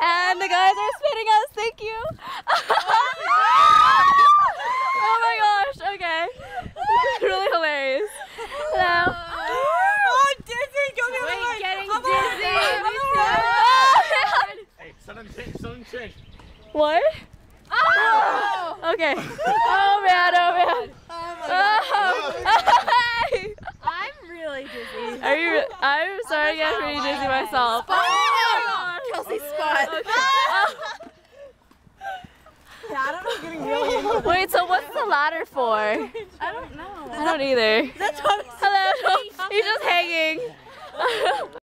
And the guys are spinning us. Thank you. Oh my gosh. Okay. This is really hilarious. Hello. Oh, dizzy. Go the other way. Getting dizzy. Hey, something changed. What? Oh! Okay. Oh man. Oh man. Hey. I'm really dizzy. Are you? I'm starting to get pretty dizzy myself. Oh my gosh. Kelsey spot. Yeah, I don't know. I'm getting really. Wait. So what's the ladder for? I don't know. I don't either. That's what Hello. He's just hanging.